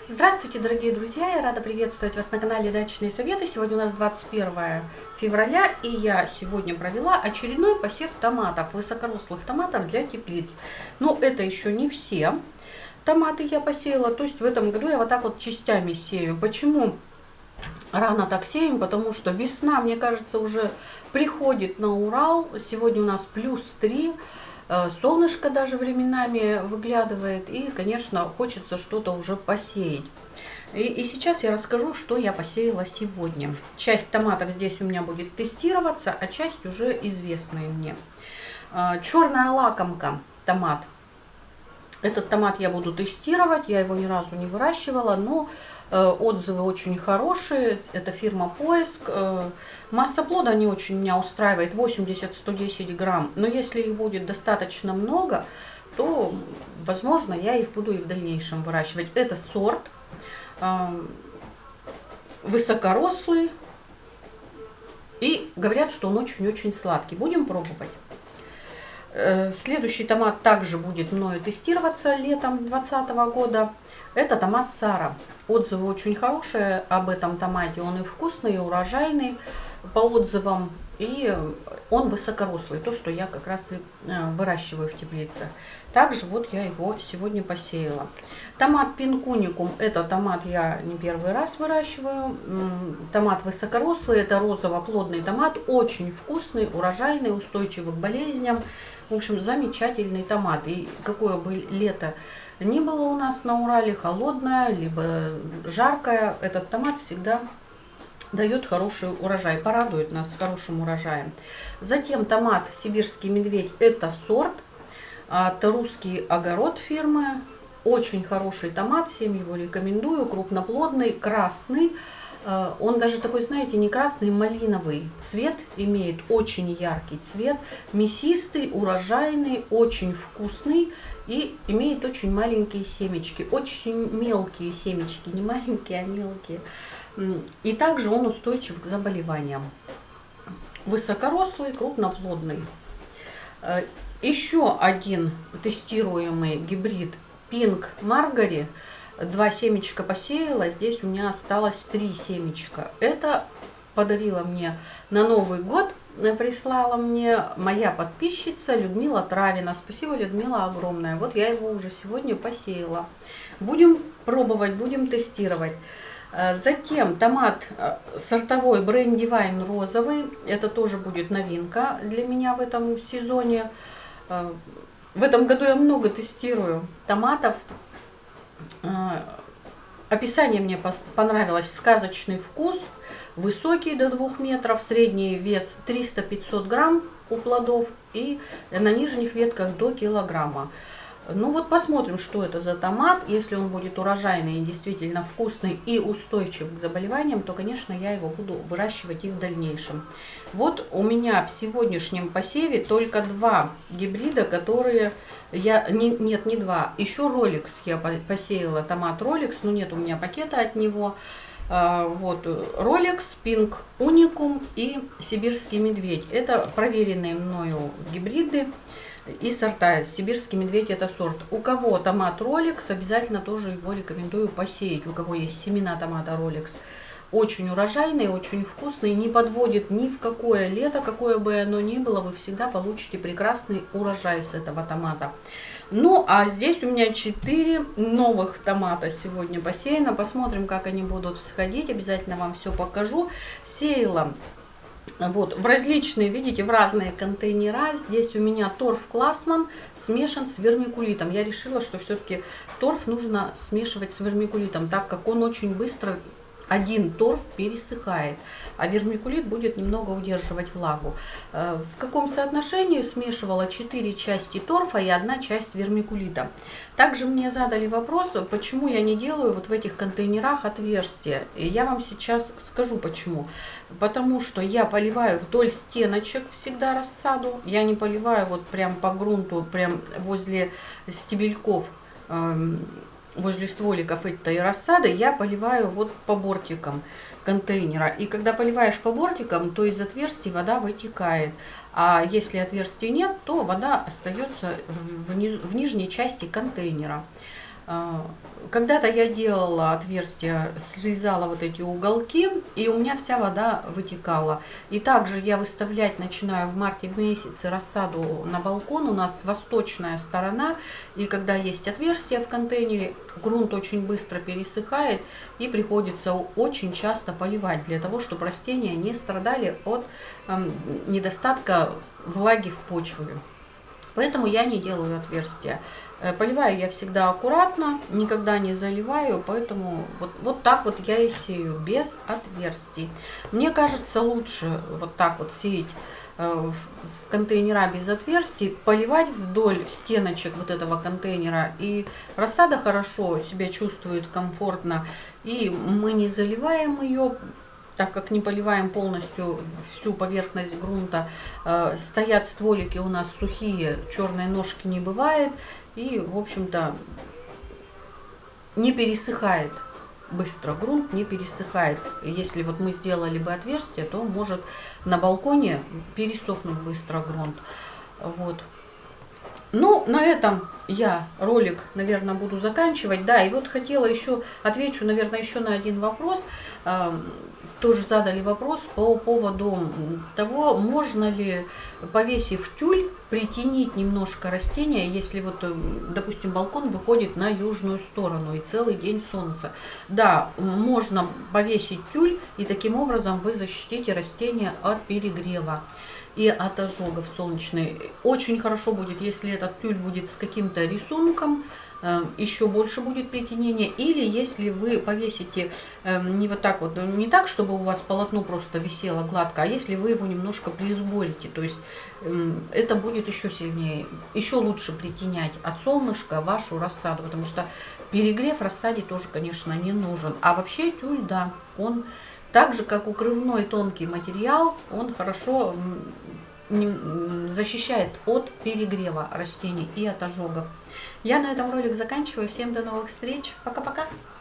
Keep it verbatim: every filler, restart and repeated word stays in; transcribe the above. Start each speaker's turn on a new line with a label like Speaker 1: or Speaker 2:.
Speaker 1: Здравствуйте, дорогие друзья! Я рада приветствовать вас на канале Дачные Советы. Сегодня у нас двадцать первое февраля, и я сегодня провела очередной посев томатов, высокорослых томатов для теплиц. Но это еще не все томаты я посеяла, то есть в этом году я вот так вот частями сею. Почему рано так сеем? Потому что весна, мне кажется, уже приходит на Урал. Сегодня у нас плюс три. Солнышко даже временами выглядывает, и, конечно, хочется что-то уже посеять. И, и сейчас я расскажу, что я посеяла сегодня. Часть томатов здесь у меня будет тестироваться, а часть уже известные мне. Черная лакомка томат. Этот томат я буду тестировать, я его ни разу не выращивала, но отзывы очень хорошие. Это фирма Поиск. Масса плода не очень меня устраивает, восемьдесят — сто десять грамм. Но если их будет достаточно много, то, возможно, я их буду и в дальнейшем выращивать. Это сорт высокорослый. И говорят, что он очень-очень сладкий. Будем пробовать. Следующий томат также будет мною тестироваться летом двадцатого года. Это томат Сара. Отзывы очень хорошие об этом томате. Он и вкусный, и урожайный по отзывам. И он высокорослый. То, что я как раз и выращиваю в теплице. Также вот я его сегодня посеяла. Томат Пинкуникум. Это томат я не первый раз выращиваю. Томат высокорослый. Это розово-плодный томат. Очень вкусный, урожайный, устойчивый к болезням. В общем, замечательный томат. И какое бы лето ни было у нас на Урале, холодное, либо жаркое, этот томат всегда дает хороший урожай, порадует нас хорошим урожаем. Затем томат Сибирский медведь, это сорт от Русский огород фирмы. Очень хороший томат, всем его рекомендую, крупноплодный, красный. Он даже такой, знаете, не красный, малиновый цвет имеет, очень яркий цвет, мясистый, урожайный, очень вкусный и имеет очень маленькие семечки, очень мелкие семечки, не маленькие, а мелкие. И также он устойчив к заболеваниям. Высокорослый, крупноплодный. Еще один тестируемый гибрид Pink Margery. Два семечка посеяла, здесь у меня осталось три семечка. Это подарила мне на Новый год, прислала мне моя подписчица Людмила Травина. Спасибо, Людмила, огромное. Вот я его уже сегодня посеяла. Будем пробовать, будем тестировать. Затем томат сортовой Brandywine розовый. Это тоже будет новинка для меня в этом сезоне. В этом году я много тестирую томатов. Описание мне понравилось: сказочный вкус, высокий до двух метров, средний вес триста — пятьсот грамм у плодов и на нижних ветках до килограмма. Ну вот посмотрим, что это за томат. Если он будет урожайный и действительно вкусный и устойчив к заболеваниям, то, конечно, я его буду выращивать и в дальнейшем. Вот у меня в сегодняшнем посеве только два гибрида, которые я... Не, нет, не два. Еще Rolex я посеяла, томат Rolex, но нет у меня пакета от него. А, вот Rolex, Pink Unicum и Сибирский медведь. Это проверенные мною гибриды и сорта. Сибирский медведь — это сорт. У кого томат Rolex, обязательно тоже его рекомендую посеять. У кого есть семена томата Rolex. Очень урожайный, очень вкусный, не подводит ни в какое лето, какое бы оно ни было, вы всегда получите прекрасный урожай с этого томата. Ну, а здесь у меня четыре новых томата сегодня посеяно. Посмотрим, как они будут всходить. Обязательно вам все покажу. Сеяла вот в различные, видите, в разные контейнера. Здесь у меня торф Классман смешан с вермикулитом. Я решила, что все-таки торф нужно смешивать с вермикулитом, так как он очень быстро, один торф, пересыхает, а вермикулит будет немного удерживать влагу. В каком соотношении смешивала? четыре части торфа и одна часть вермикулита. Также мне задали вопрос, почему я не делаю вот в этих контейнерах отверстия. И я вам сейчас скажу почему. Потому что я поливаю вдоль стеночек всегда рассаду. Я не поливаю вот прям по грунту, прям возле стебельков, возле стволиков этой рассады. Я поливаю вот по бортикам контейнера. И когда поливаешь по бортикам, то из отверстий вода вытекает. А если отверстий нет, то вода остается в, низ, в нижней части контейнера. Когда-то я делала отверстия, срезала вот эти уголки, и у меня вся вода вытекала. И также я выставлять начинаю в марте месяце рассаду на балкон. У нас восточная сторона, и когда есть отверстие в контейнере, грунт очень быстро пересыхает, и приходится очень часто поливать, для того, чтобы растения не страдали от э, недостатка влаги в почве. Поэтому я не делаю отверстия. Поливаю я всегда аккуратно, никогда не заливаю, поэтому вот, вот так вот я и сею, без отверстий. Мне кажется, лучше вот так вот сеять в контейнера без отверстий, поливать вдоль стеночек вот этого контейнера, и рассада хорошо себя чувствует, комфортно, и мы не заливаем ее, так как не поливаем полностью всю поверхность грунта. Э, стоят стволики у нас сухие, черной ножки не бывает, и, в общем-то, не пересыхает быстро, грунт не пересыхает. Если вот мы сделали бы отверстие, то может на балконе пересохнуть быстро грунт. Вот. Ну, на этом я ролик, наверное, буду заканчивать. Да, и вот хотела еще, отвечу, наверное, еще на один вопрос. Тоже задали вопрос по поводу того, можно ли, повесив тюль, притенить немножко растения, если вот, допустим, балкон выходит на южную сторону и целый день солнца. Да, можно повесить тюль, и таким образом вы защитите растения от перегрева и от ожогов солнечных. Очень хорошо будет, если этот тюль будет с каким-то рисунком, еще больше будет притенение. Или если вы повесите не вот так вот, не так, чтобы у вас полотно просто висело гладко, а если вы его немножко присборите, то есть это будет еще сильнее, еще лучше притенять от солнышка вашу рассаду, потому что перегрев рассаде тоже, конечно, не нужен. А вообще тюль, да, он так же, как укрывной тонкий материал, он хорошо защищает от перегрева растений и от ожогов. Я на этом ролик заканчиваю. Всем до новых встреч. Пока-пока.